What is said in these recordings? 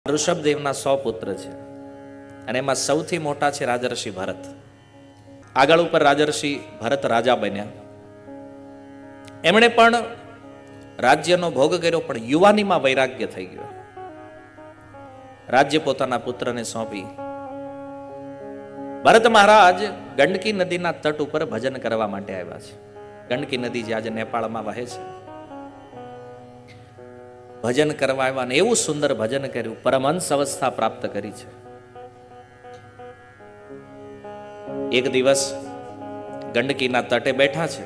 ઋષભદેવના 100 પુત્ર છે અને એમાં સૌથી મોટા છે રાજર્ષિ ભરત. આગળ ઉપર રાજર્ષિ ભરત રાજા બન્યા. એમણે પણ રાજ્યનો ભોગ કર્યો, પણ યુવાનીમાં વૈરાગ્ય થઈ ગયો. રાજ્ય પોતાના પુત્રને સોંપી. ભરત મહારાજ ગંડકી નદીના તટ ઉપર ભજન કરવા માટે આવ્યા છે. ગંડકી નદી જે આજે નેપાળમાં વહે છે, ભજન કરવા આવ્યા અને એવું સુંદર ભજન કર્યું, પરમહંસ અવસ્થા પ્રાપ્ત કરી છે. એક દિવસ ગંડકીના તટે બેઠા છે.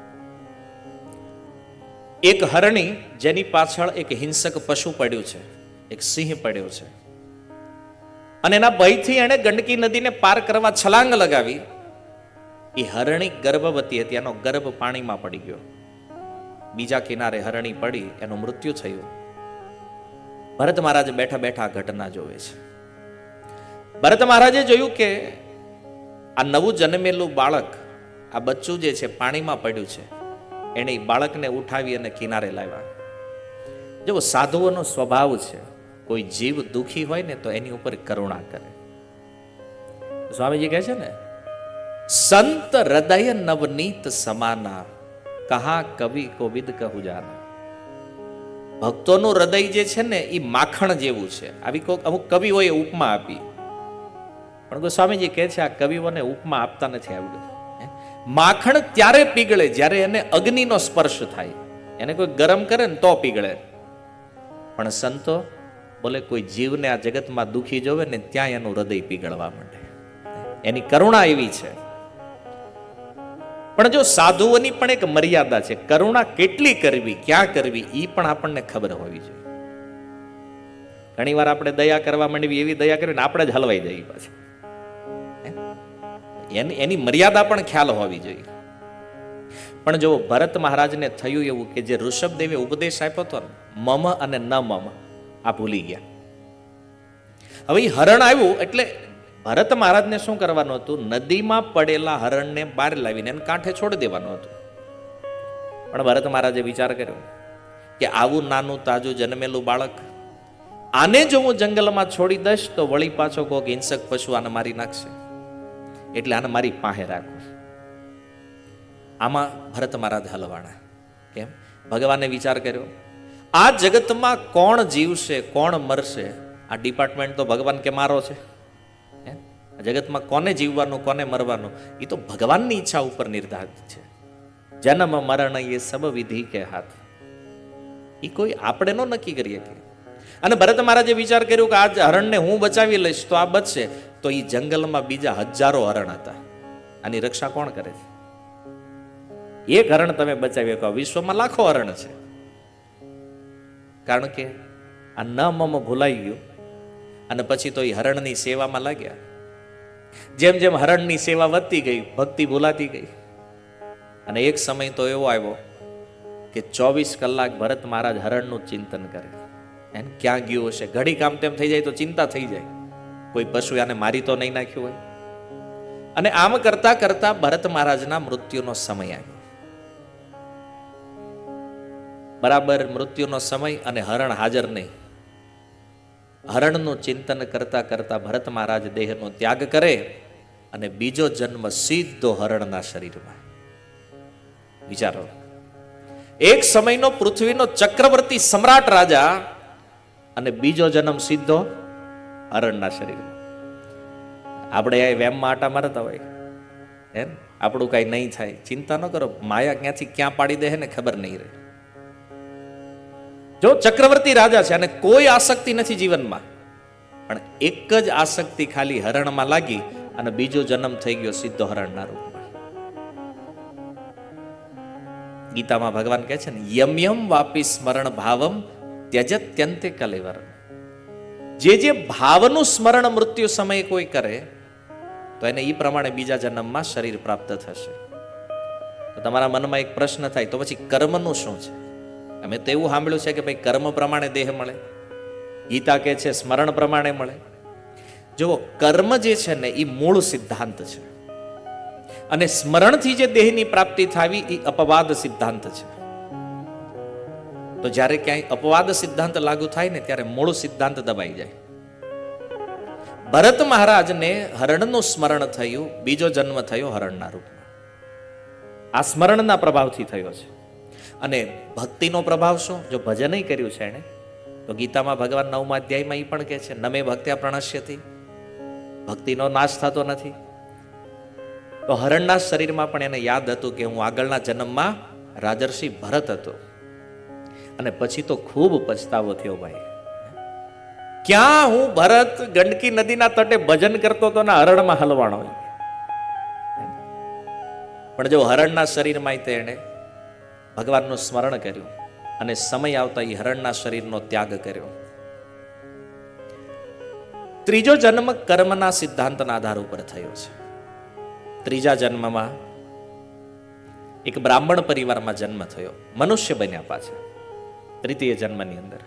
એક હરણી, જેની પાછળ એક હિંસક પશુ પડ્યું છે, એક સિંહ પડ્યો છે, અને એના ભયથી એણે ગંડકી નદીને પાર કરવા છલાંગ લગાવી. એ હરણી ગર્ભવતી હતી, એનો ગર્ભ પાણીમાં પડી ગયો. બીજા કિનારે હરણી પડી, એનું મૃત્યુ થયું. ભરત મહારાજ બેઠા બેઠા ઘટના જોવે છે. ભરત મહારાજે જોયું કે આ નવું જન્મેલું બાળક, આ બચ્ચું જે છે પાણીમાં પડ્યું છે, એને બાળકને ઉઠાવી અને કિનારે લાવ્યા. જો સાધુઓનો સ્વભાવ છે, કોઈ જીવ દુખી હોય ને તો એની ઉપર કરુણા કરે. સ્વામીજી કહે છે ને, સંત હૃદય નવનીત સમાના, કહા કવિ કોવિદ કહું જાના. ભક્તોનું હૃદય જે છે ને એ માખણ જેવું છે. આવી કોઈક અમુક કવિઓએ ઉપમા આપી, પણ ગોસ્વામીજી કહે છે આ કવિઓને ઉપમા આપતા નથી આવડ્યું. માખણ ત્યારે પીગળે જ્યારે એને અગ્નિનો સ્પર્શ થાય. એને કોઈ ગરમ કરે ને તો પીગળે. પણ સંતો બોલે કોઈ જીવને આ જગતમાં દુખી જોવે ને ત્યાં એનું હૃદય પીગળવા માંડે. એની કરુણા એવી છે. પણ જો સાધુઓની પણ એક મર્યાદા છે. કરુણા કેટલી કરવી, ક્યાં કરવી, એ પણ આપણને ખબર હોવી જોઈએ. ઘણી વાર આપણે દયા કરવા માંડવી, એવી દયા કરવી ને આપણે જ હલવાઈ જઈએ પાછી. એની મર્યાદા પણ ખ્યાલ હોવી જોઈએ. પણ જો ભરત મહારાજને થયું એવું કે જે ઋષભદેવે ઉપદેશ આપ્યો હતો ને, મમ અને ન મમ, આ ભૂલી ગયા. હવે એ હરણ આવ્યું એટલે ભરત મહારાજને શું કરવાનું હતું? નદીમાં પડેલા હરણને બહાર લાવીને એને કાંઠે છોડી દેવાનું હતું. પણ ભરત મહારાજે વિચાર કર્યો કે આવું નાનું તાજું જન્મેલું બાળક, આને જો હું જંગલમાં છોડી દઈશ તો વળી પાછો કોઈક હિંસક પશુ આને મારી નાખશે, એટલે આને મારી પાસે રાખું. આમાં ભરત મહારાજ હલવાણા. કેમ? ભગવાને વિચાર કર્યો, આ જગતમાં કોણ જીવશે, કોણ મરશે, આ ડિપાર્ટમેન્ટ તો ભગવાન કે મારો છે. જગતમાં કોને જીવવાનું, કોને મરવાનું, એ તો ભગવાનની ઈચ્છા ઉપર નિર્ધારિત છે. જન્મ મરણ એ સબ વિધિ કે હાથ. એ કોઈ આપણે નો નક્કી કરીએ કે. અને ભરત મહારાજે વિચાર કર્યો કે આ હરણને હું બચાવી લઈશ તો આ બચશે. તો એ જંગલમાં બીજા હજારો હરણ હતા. આની રક્ષા કોણ કરે છે? એક હરણ તમે બચાવી શકો, વિશ્વમાં લાખો હરણ છે. કારણ કે આ ન મમ ભૂલાઈ ગયું અને પછી તો એ હરણની સેવામાં લાગ્યા. જેમ જેમ હરણની સેવા વધતી ગઈ, ભક્તિ ભૂલાતી ગઈ. અને એક સમય તો એવો આવ્યો કે 24 કલાક ભરત મહારાજ હરણનું ચિંતન કરે. એને ક્યાં ગયું હશે? ઘડી કામ તેમ થઈ જાય તો ચિંતા થઈ જાય, કોઈ પશુ આને મારી તો નહીં નાખ્યું હોય. અને આમ કરતા કરતા ભરત મહારાજના મૃત્યુનો સમય આવ્યો. બરાબર મૃત્યુનો સમય અને હરણ હાજર નહીં. હરણનું ચિંતન કરતા કરતા ભરત મહારાજ દેહનો ત્યાગ કરે અને બીજો જન્મ સીધો હરણના શરીરમાં. વિચારો, એક સમયનો પૃથ્વીનો ચક્રવર્તી સમ્રાટ રાજા અને બીજો જન્મ સીધો હરણના શરીરમાં. આપણે આ વેમમાં આટા મારતા હોય, એમ આપણું કઈ નહીં થાય, ચિંતા ન કરો, માયા ક્યાંથી ક્યાં પાડી દે ને ખબર નહીં રહે. જો ચક્રવર્તી રાજા છે અને કોઈ આસક્તિ નથી જીવનમાં, પણ એક જ આસક્તિ ખાલી હરણમાં લાગી અને બીજો જન્મ થઈ ગયો સીધો હરણના રૂપમાં. ગીતામાં ભગવાન કહે છે ને, યમ યમ વાપી સ્મરણ ભાવમ ત્યજત્યંતે કલેવર. જે ભાવનું સ્મરણ મૃત્યુ સમયે કોઈ કરે તો એને એ પ્રમાણે બીજા જન્મમાં શરીર પ્રાપ્ત થશે. તો તમારા મનમાં એક પ્રશ્ન થાય, તો પછી કર્મનું શું છે? અમે તો એવું સાંભળ્યું છે કે ભાઈ કર્મ પ્રમાણે દેહ મળે, ગીતા કહે છે સ્મરણ પ્રમાણે મળે. જો કર્મ જે છે ને એ મૂળ સિદ્ધાંત છે, અને સ્મરણથી જે દેહની પ્રાપ્તિ થવી એ અપવાદ સિદ્ધાંત છે. તો જ્યારે ક્યાંય અપવાદ સિદ્ધાંત લાગુ થાય ને ત્યારે મૂળ સિદ્ધાંત દબાઈ જાય. ભરત મહારાજને હરણનું સ્મરણ થયું, બીજો જન્મ થયો હરણના રૂપમાં. આ સ્મરણના પ્રભાવથી થયો છે. અને ભક્તિનો પ્રભાવ શું? જો ભજન કર્યું છે એને, તો ગીતામાં ભગવાન 9મા અધ્યાયમાં એ પણ કહે છે, નમે ભક્ત્યા પ્રણશ્યતિ, ભક્તિનો નાશ થતો નથી. તો હરણના શરીરમાં પણ એને યાદ હતું કે હું આગળના જન્મમાં રાજર્ષિ ભરત હતો. અને પછી તો ખૂબ પછતાવો થયો ભાઈ, ક્યાં હું ભરત ગંડકી નદીના તટે ભજન કરતો હતો ને હરણમાં હલવાણો. પણ જો હરણના શરીરમાં તેને ભગવાનનું સ્મરણ કર્યું અને સમય આવતા એ હરણના શરીરનો ત્યાગ કર્યો. ત્રીજો જન્મ કર્મના સિદ્ધાંતના આધાર ઉપર થયો છે. ત્રીજા જન્મમાં એક બ્રાહ્મણ પરિવારમાં જન્મ થયો, મનુષ્ય બન્યા પાછા. તૃતીય જન્મની અંદર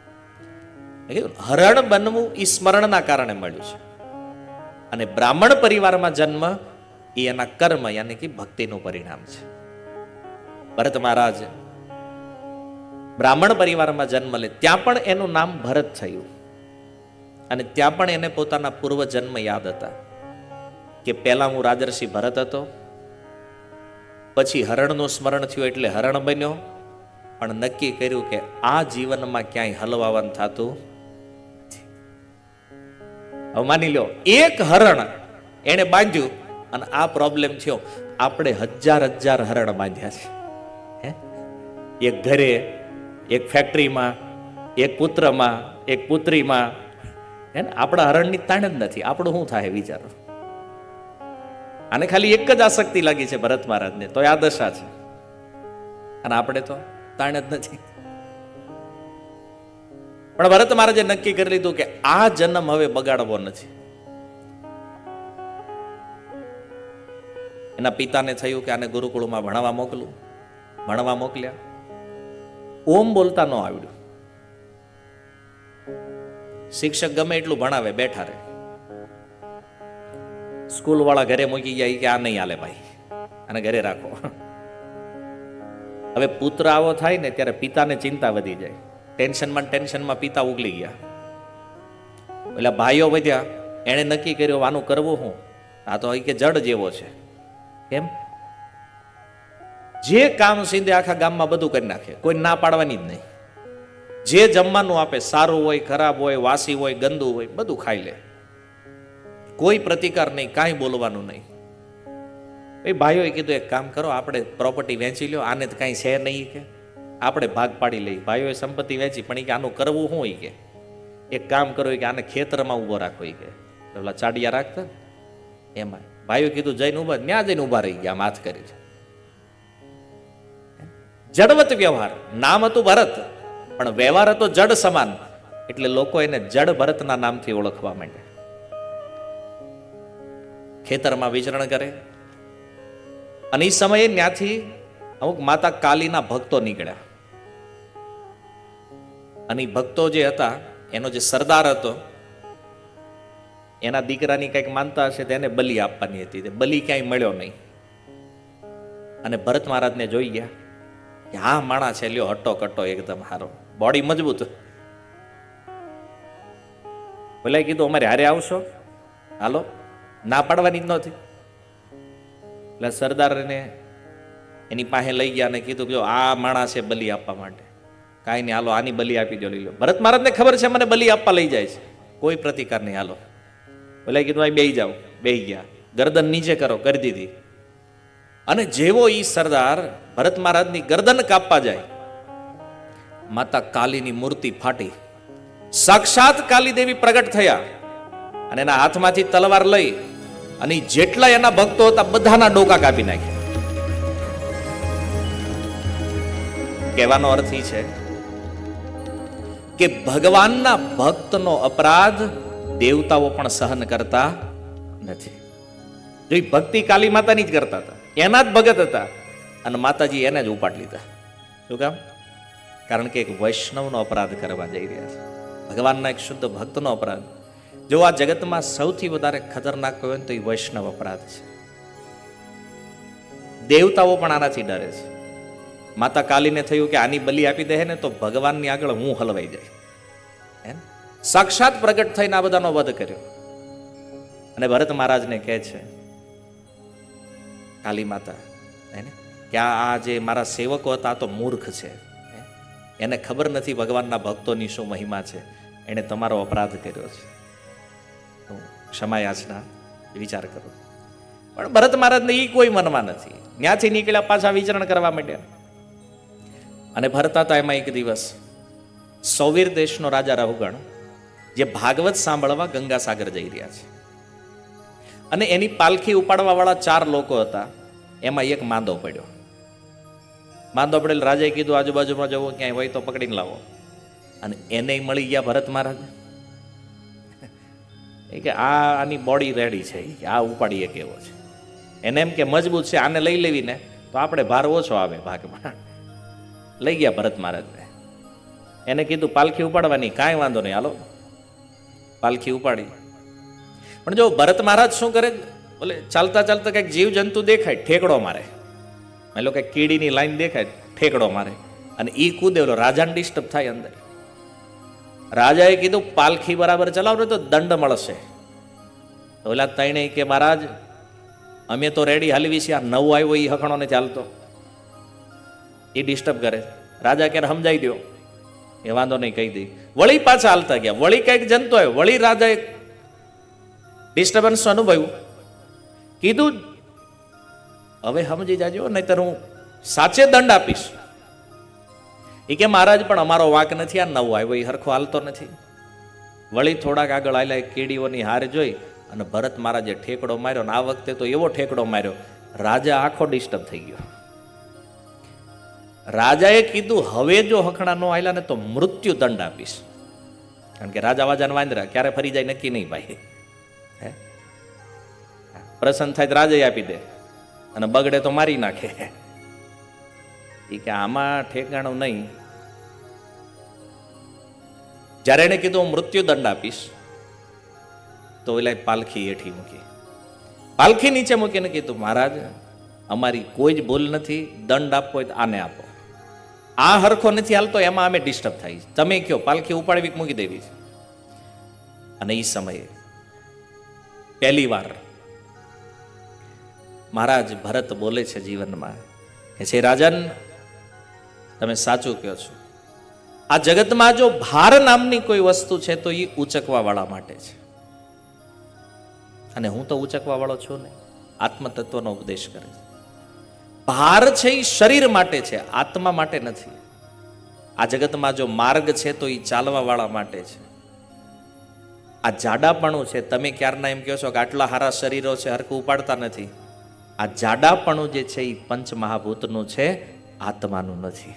હરણ બનવું એ સ્મરણના કારણે મળ્યું છે. અને બ્રાહ્મણ પરિવારમાં જન્મ એ એના કર્મ યાની કે ભક્તિનું પરિણામ છે. ભરત મહારાજ બ્રાહ્મણ પરિવારમાં જન્મ લે, ત્યાં પણ એનું નામ ભરત થયું. અને ત્યાં પણ એને પોતાના પૂર્વ જન્મ યાદ હતા કે પહેલા હું રાજર્ષિ ભરત હતો, પછી હરણનું સ્મરણ થયું એટલે હરણ બન્યો, પણ નક્કી કર્યું કે આ જીવનમાં ક્યાંય હલવાવાનું થતું. હવે માની લો એક હરણ એને બાંધ્યું અને આ પ્રોબ્લેમ થયો. આપણે હજાર હજાર હરણ બાંધ્યા છે, એક ઘરે, એક ફેક્ટરીમાં, એક પુત્રમાં, એક પુત્રીમાં. હે ને, આપણા હરણની તાણ જ નથી. આપણું શું થાય વિચારો. આને ખાલી એક જ આસક્તિ લાગી છે ભરત મહારાજને, તો આ દશા છે. અને આપણે તો તાણ જ નથી. પણ ભરત મહારાજે નક્કી કરી લીધું કે આ જન્મ હવે બગાડવો નથી. એના પિતાને થયું કે આને ગુરુકુળમાં ભણવા મોકલું. ભણવા મોકલ્યા. ઓમ બોલતા ન આવડ્યું. શિક્ષક ગમે એટલું ભણાવે, બેઠા રહે. સ્કૂલ વાળા ઘરે મૂકી ગયા કે આ નહીં હાલે ભાઈ, આને ઘરે રાખો. હવે પુત્ર આવો થાય ને ત્યારે પિતાને ચિંતા વધી જાય. ટેન્શનમાં પિતા ઉગલી ગયા. એટલે ભાઈઓ વધ્યા. એણે નક્કી કર્યું આનું કરવું હું, આ તો કે જડ જેવો છે. કેમ? જે કામ સીધે આખા ગામમાં બધું કરી નાખે, કોઈ ના પાડવાની જ નહીં. જે જમવાનું આપે, સારું હોય, ખરાબ હોય, વાસી હોય, ગંદુ હોય, બધું ખાઈ લે. કોઈ પ્રતિકાર નહીં, કાંઈ બોલવાનું નહીં. એ ભાઈઓએ કીધું એક કામ કરો, આપણે પ્રોપર્ટી વેચી લ્યો, આને તો કાંઈ છે નહીં, કે આપણે ભાગ પાડી લઈએ. ભાઈઓએ સંપત્તિ વેચી, પણ એ કે આનું કરવું શું? કે એક કામ કરો કે આને ખેતરમાં ઉભો રાખો. કે પેલા ચાડિયા રાખતા એમાં ભાઈઓ કીધું જઈને ઉભા, ત્યાં જઈને ઉભા રહી ગયા, હાથ કરી. જડવત વ્યવહાર. નામ હતું ભરત, પણ વ્યવહાર હતો જડ સમાન. એટલે લોકો એને જડ ભરતના નામથી ઓળખવા માંડ્યા. ખેતરમાં વિચરણ કરે. અને એ સમયે ત્યાંથી અમુક માતા કાલીના ભક્તો નીકળ્યા. અને ભક્તો જે હતા, એનો જે સરદાર હતો, એના દીકરાની કંઈક માનતા હશે, તેને બલિ આપવાની હતી. બલિ ક્યાંય મળ્યો નહીં. અને ભરત મહારાજને જોઈ ગયા કે હા માણસ છે, લ્યો હટ્ટો કટ્ટો એકદમ હારો, બોડી મજબૂત. બોલાય કીધું અમારે હારે આવશો, હાલો. ના પાડવાની જ નહોતી. એટલે સરદારને એની પાસે લઈ ગયા અને કીધું કે આ માણસ છે બલિ આપવા માટે, કાંઈ નહીં, હાલો આની બલિ આપી દો, લઈ લો. ભરત મહારાજને ખબર છે મને બલિ આપવા લઈ જાય છે, કોઈ પ્રતિકાર નહીં, હાલો. બોલાય કીધું અહીં બેહી જાઓ. બેહી ગયા. ગરદન નીચે કરો, કરી દીધી. અને જેવો ઈ સરદાર ભરત મહારાજની ગરદન કાપવા જાય, માતા કાલીની મૂર્તિ ફાટી. સાક્ષાત કાલી દેવી પ્રગટ થયા અને એના હાથમાંથી તલવાર લઈ અને જેટલા એના ભક્તો હતા બધાના ડોકા કાપી નાખ્યા. કહેવાનો અર્થ એ છે કે ભગવાનના ભક્તનો અપરાધ દેવતાઓ પણ સહન કરતા નથી. જો ભક્તિ કાલી માતાની જ કરતા હતા, એના જ ભગત હતા, અને માતાજી એને જ ઉપાડ લીધા. શું કામ? કારણ કે એક વૈષ્ણવનો અપરાધ કરવા જઈ રહ્યા છે, ભગવાનના એક શુદ્ધ ભક્તનો અપરાધ. જો આ જગતમાં સૌથી વધારે ખતરનાક હોય ને તો એ વૈષ્ણવ અપરાધ છે. દેવતાઓ પણ આનાથી ડરે છે. માતા કાલીને થયું કે આની બલિ આપી દે ને તો ભગવાનની આગળ હું હલવાઈ જાય. સાક્ષાત પ્રગટ થઈને આ બધાનો વધ કર્યો. અને ભરત મહારાજને કહે છે કાલી માતા કે આ જે મારા સેવકો હતા આ તો મૂર્ખ છે, એને ખબર નથી ભગવાનના ભક્તોની શું મહિમા છે, એને તમારો અપરાધ કર્યો છે, ક્ષમા યાચના વિચાર કરો. પણ ભરત મહારાજને એ કોઈ મનમાં નથી. ત્યાંથી નીકળ્યા પાછા વિચરણ કરવા માંડ્યા. અને ભરતા હતા એમાં એક દિવસ સૌવીર દેશનો રાજા રહુગણ જે ભાગવત સાંભળવા ગંગાસાગર જઈ રહ્યા છે, અને એની પાલખી ઉપાડવા વાળા 4 લોકો હતા. એમાં એક માંદો પડ્યો. માંદો પડેલ રાજાએ કીધું આજુબાજુમાં જવું ક્યાંય હોય તો પકડીને લાવો. અને એને મળી ગયા ભરત મહારાજ કે આની બોડી રેડી છે, આ ઉપાડીએ કેવો છે. એને એમ કે મજબૂત છે, આને લઈ લેવી ને તો આપણે ભાર ઓછો આવે ભાગમાં. લઈ ગયા ભરત મહારાજને. એને કીધું પાલખી ઉપાડવાની, કાંઈ વાંધો નહીં, હાલો. પાલખી ઉપાડી. પણ જો ભરત મહારાજ શું કરે, બોલે ચાલતા ચાલતા કંઈક જીવ જંતુ દેખાય ઠેકડો મારે, એટલે કંઈક કીડીની લાઈન દેખાય ઠેકડો મારે, અને ઈ કૂદે, ઓલો રાજાને ડિસ્ટર્બ થાય અંદર. રાજાએ કીધું પાલખી બરાબર ચલાવો તો દંડ મળશે. ઓલા તણે કે મહારાજ અમે તો રેડી હાલવી છે, આ નવો આવ્યો એ હખણો ને ચાલતો, એ ડિસ્ટર્બ કરે. રાજા ક્યારે સમજાઈ દો, એ વાંધો નહીં કહી દઈ. વળી પાછા હાલતા ગયા, વળી કંઈક જંતો આવ્યો, વળી રાજાએ ડિસ્ટર્બન્સ અનુભવ્યું. કીધું હવે સમજી જાજો નહીતર હું સાચે દંડ આપીશ. એ કે મહારાજ પણ અમારો વાંક નથી, આ નવો આવ્યો એ હરખો હાલતો નથી. વળી થોડાક આગળ આવેલા કીડીઓની હાર જોઈ અને ભરત મહારાજે ઠેકડો માર્યો. ને આ વખતે તો એવો ઠેકડો માર્યો, રાજા આખો ડિસ્ટર્બ થઈ ગયો. રાજાએ કીધું હવે જો હખણા નો આવેલા ને તો મૃત્યુ દંડ આપીશ. કારણ કે રાજા વાજાને વાંદરા ક્યારે ફરી જાય નક્કી નહીં ભાઈ. પ્રસન્ન થાય તો રાજા આપી દે, અને બગડે તો મારી નાખે. એ કે આમાં ઠેકાણું નહીં. જ્યારે એને કીધું હું મૃત્યુ દંડ આપીશ, તો ઓલા પાલખી હેઠી મૂકી. પાલખી નીચે મૂકીને કીધું મહારાજ અમારી કોઈ જ ભૂલ નથી, દંડ આપવો હોય તો આને આપો, આ હરખો નથી હાલતો એમાં અમે ડિસ્ટર્બ થાય, તમે કયો પાલખી ઉપાડવી મૂકી દેવી. અને એ સમયે પહેલી વાર મહારાજ ભરત બોલે છે જીવનમાં કે છે રાજન તમે સાચું કહો છો, આ જગતમાં જો ભાર નામની કોઈ વસ્તુ છે તો એ ઉચકવા વાળા માટે છે, અને હું તો ઉચકવા વાળો છું ને. આત્મતત્વનો ઉપદેશ કરે છે. ભાર છે એ શરીર માટે છે, આત્મા માટે નથી. આ જગતમાં જો માર્ગ છે તો એ ચાલવા વાળા માટે છે. આ જાડાપણું છે, તમે ક્યારના એમ કહો છો કે આટલા સારા શરીરો છે હરખું ઉપાડતા નથી. આ જાડાપણું જે છે એ પંચ મહાભૂતનું છે, આત્માનું નથી.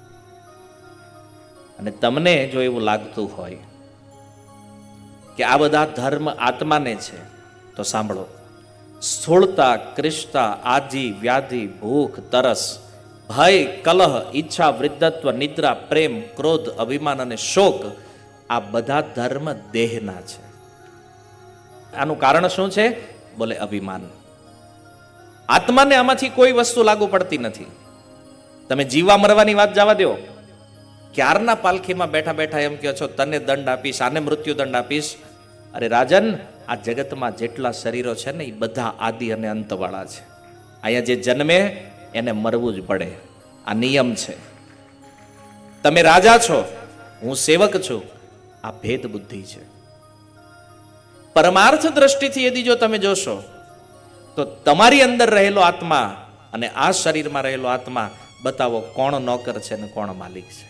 અને તમને જો એવું લાગતું હોય કે આ બધા ધર્મ આત્માને છે તો સાંભળો. સ્થૂળતા, ક્રિષ્તા, આજી, વ્યાધિ, ભૂખ, તરસ, ભય, કલહ, ઈચ્છા, વૃદ્ધત્વ, નિદ્રા, પ્રેમ, ક્રોધ, અભિમાન અને શોક, આ બધા ધર્મ દેહના છે. આનું કારણ શું છે? બોલે અભિમાન. આત્માને આમાંથી કોઈ વસ્તુ લાગુ પડતી નથી. તમે જીવવા મરવાની વાત જવા દો, ક્યારના પાલખીમાં બેઠા બેઠા એમ કહો છો તને દંડ આપીશ, આને મૃત્યુ દંડ આપીશ. અરે રાજન, આ જગતમાં જેટલા શરીરો છે ને એ બધા આદિ અને અંતવાળા છે. અહીંયા જે જન્મે એને મરવું જ પડે, આ નિયમ છે. તમે રાજા છો, હું સેવક છું, આ ભેદ બુદ્ધિ છે. પરમાર્થ દ્રષ્ટિથી યદી જો તમે જોશો તો તમારી અંદર રહેલો આત્મા અને આ શરીરમાં રહેલો આત્મા, બતાવો કોણ નોકર છે ને કોણ માલિક છે.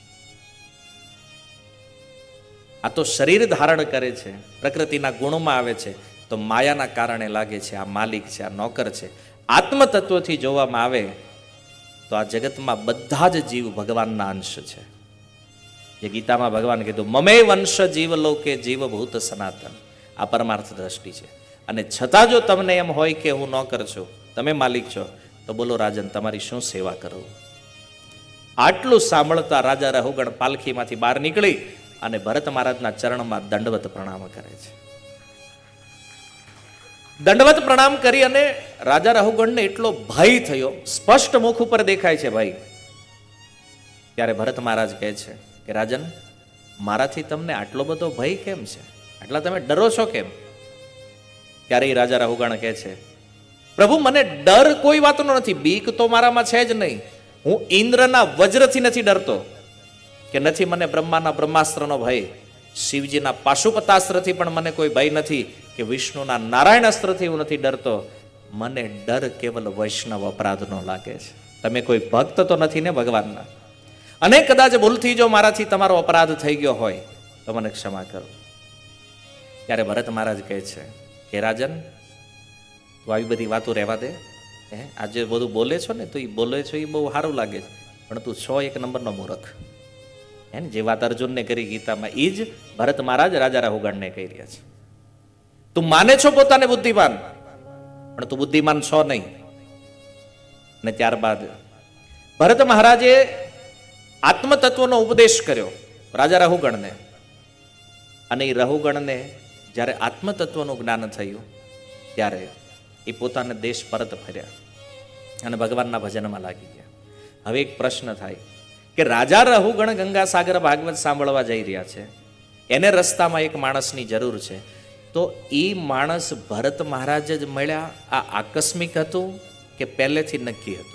આ તો શરીર ધારણ કરે છે, પ્રકૃતિના ગુણમાં આવે છે, તો માયાના કારણે લાગે છે આ માલિક છે, આ નોકર છે. આત્મતત્વથી જોવામાં આવે તો આ જગતમાં બધા જ જીવ ભગવાનના અંશ છે. જે ગીતામાં ભગવાન કીધું મમે વંશ જીવ લોકે જીવભૂત સનાતન, આ પરમાર્થ દ્રષ્ટિ છે. અને છતાં જો તમને એમ હોય કે હું નોકર છું, તમે માલિક છો, તો બોલો રાજન તમારી શું સેવા કરું. આટલું સાંભળતા રાજા રહુગણ પાલખીમાંથી બહાર નીકળી અને ભરત મહારાજના ચરણમાં દંડવત પ્રણામ કરે છે. દંડવત પ્રણામ કરી અને રાજા રહુગણને એટલો ભય થયો, સ્પષ્ટ મુખ ઉપર દેખાય છે ભાઈ ત્યારે ભરત મહારાજ કહે છે કે રાજન, મારાથી તમને આટલો બધો ભય કેમ છે? આટલા તમે ડરો છો કેમ? ત્યારે એ રાજા રાહુગણ કહે છે, પ્રભુ મને ડર કોઈ વાતનો નથી, બીક તો મારામાં છે જ નહીં. હું ઇન્દ્રના વજ્રથી નથી ડરતો, કે નથી મને બ્રહ્માના બ્રહ્માસ્ત્રનો ભય, શિવજીના પાશુપતાસ્ત્રથી પણ મને કોઈ ભય નથી, કે વિષ્ણુના નારાયણ અસ્ત્રથી હું નથી ડરતો. મને ડર કેવલ વૈષ્ણવ અપરાધનો લાગે છે. તમે કોઈ ભક્ત તો નથી ને ભગવાનના? અને કદાચ ભૂલથી જો મારાથી તમારો અપરાધ થઈ ગયો હોય તો મને ક્ષમા કરો. ત્યારે ભરત મહારાજ કહે છે કે રાજન, તું આવી બધી વાતો રહેવા દે. આજે બધું બોલે છો ને, તો એ બોલે છો એ બહુ સારું લાગે છે, પણ તું 101 નંબરનો મૂર્ખ. હે ને, જે વાત અર્જુનને કરી ગીતામાં, એ જ ભરત મહારાજ રાજા રાહુગણને કહી રહ્યા છે. તું માને છો પોતાને બુદ્ધિમાન, પણ તું બુદ્ધિમાન છો નહીં. ને ત્યારબાદ ભરત મહારાજે આત્મતત્વનો ઉપદેશ કર્યો રાજા રાહુગણને. અને એ રાહુગણને જ્યારે આત્મતત્વનું જ્ઞાન થયું ત્યારે એ પોતાના દેશ પરત ફર્યા અને ભગવાનના ભજનમાં લાગી ગયા. હવે એક પ્રશ્ન થાય કે રાજા રાહુગણ ગંગાસાગર ભાગવત સાંભળવા જઈ રહ્યા છે, એને રસ્તામાં એક માણસની જરૂર છે, તો એ માણસ ભરત મહારાજ જ મળ્યા, આ આકસ્મિક હતું કે પહેલેથી નક્કી હતું?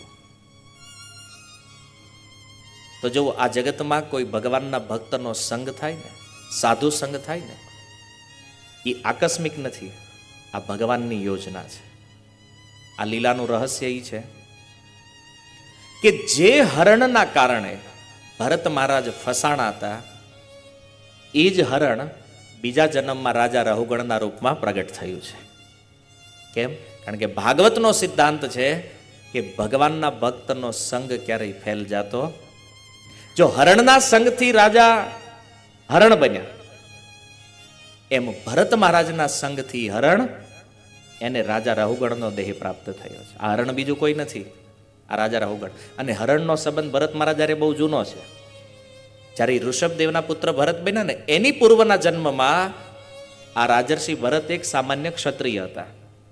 તો જો આ જગતમાં કોઈ ભગવાનના ભક્તનો સંગ થાય ને, સાધુ સંગ થાય ને, એ આકસ્મિક નથી, આ ભગવાનની યોજના છે. આ લીલાનું રહસ્ય એ છે કે જે હરણના કારણે ભરત મહારાજ ફસાણા હતા, એ જ હરણ બીજા જન્મમાં રાજા રાહુગણના રૂપમાં પ્રગટ થયું છે. કેમ? કારણ કે ભાગવતનો સિદ્ધાંત છે કે ભગવાનના ભક્તનો સંગ ક્યારેય ફેલ જાતો. જો હરણના સંગથી રાજા હરણ બન્યા, એમ ભરત મહારાજના સંગથી હરણ, એને રાજા રાહુગણનો દેહ પ્રાપ્ત થયો છે. આ હરણ બીજું કોઈ નથી, આ રાજા રાહુગણ. અને હરણનો સંબંધ ભરત મહારાજ જ્યારે બહુ જૂનો છે. જ્યારે ઋષભદેવના પુત્ર ભરત બન્યા ને, એની પૂર્વના જન્મમાં આ રાજર્ષિ ભરત એક સામાન્ય ક્ષત્રિય હતા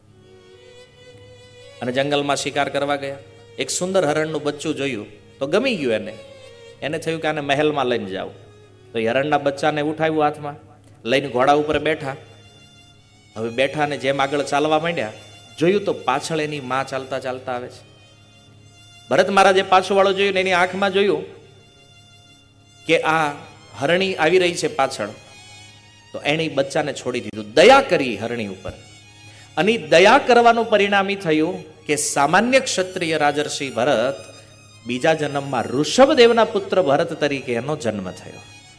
અને જંગલમાં શિકાર કરવા ગયા. એક સુંદર હરણનું બચ્ચું જોયું તો ગમી ગયું એને થયું કે આને મહેલમાં લઈને જાવ. તો એ હરણના બચ્ચાને ઉઠાવ્યું હાથમાં, લઈને ઘોડા ઉપર બેઠા. હવે બેઠા ને જેમ આગળ ચાલવા માંડ્યા, જોયું તો પાછળ એની માં ચાલતા ચાલતા આવે છે. ભરત મહારાજે પાછું વાળો જોયું ને એની આંખમાં જોયું કે આ હરણી આવી રહી છે પાછળ. તો એણે બચ્ચાને છોડી દીધું, દયા કરી હરણી ઉપર. અને દયા કરવાનું પરિણામ એ થયું કે સામાન્ય ક્ષત્રિય રાજર્ષિ ભરત બીજા જન્મમાં ઋષભદેવના પુત્ર ભરત તરીકે એનો જન્મ થયો.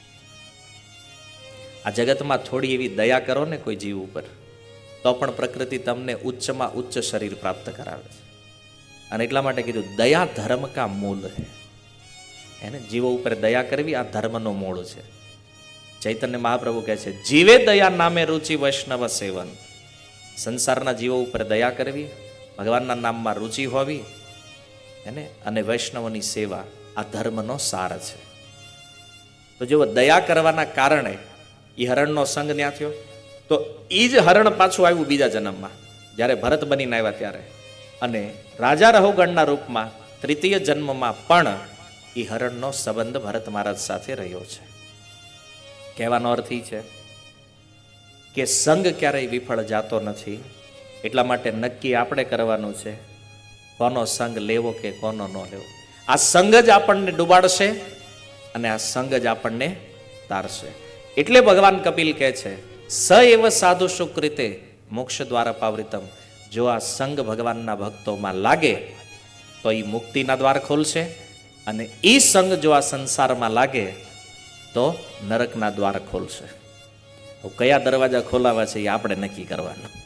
આ જગતમાં થોડી એવી દયા કરો ને કોઈ જીવ ઉપર, તો પણ પ્રકૃતિ તમને ઉચ્ચમાં ઉચ્ચ શરીર પ્રાપ્ત કરાવે છે. અને એટલા માટે કીધું દયા ધર્મ કા મૂળ હે. એને જીવો ઉપર દયા કરવી આ ધર્મનો મૂળ છે. ચૈતન્ય મહાપ્રભુ કહે છે, જીવે દયા નામે રુચિ વૈષ્ણવ સેવન. સંસારના જીવો ઉપર દયા કરવી, ભગવાનના નામમાં રુચિ હોવી, અને વૈષ્ણવની સેવા આ ધર્મનો સાર છે. તો જો દયા કરવાના કારણે એ હરણનો સંગ ન્યા થયો. તો એ જ હરણ પાછું આવ્યું બીજા જન્મમાં, જ્યારે ભરત બનીને આવ્યા ત્યારે. અને રાજા રાહુગણના રૂપમાં તૃતીય જન્મમાં પણ એ હરણનો સંબંધ ભરત મહારાજ સાથે રહ્યો છે. કહેવાનો અર્થ એ છે કે સંગ ક્યારેય વિફળ જાતો નથી. એટલા માટે નક્કી આપણે કરવાનું છે, કોનો સંગ લેવો કે કોનો ન લેવો. આ સંગ જ આપણને ડૂબાડશે અને આ સંગ જ આપણને તારશે. એટલે ભગવાન કપિલ કહે છે, સ એવ સાધુ સુકૃતે મોક્ષ દ્વારા પાવૃતમ. જો આ સંગ ભગવાનના ભક્તોમાં લાગે તો એ મુક્તિના દ્વાર ખોલશે, અને એ સંગ જો આ સંસારમાં લાગે તો નરકના દ્વાર ખોલશે. કયા દરવાજા ખોલાવા છે એ આપણે નક્કી કરવાનું.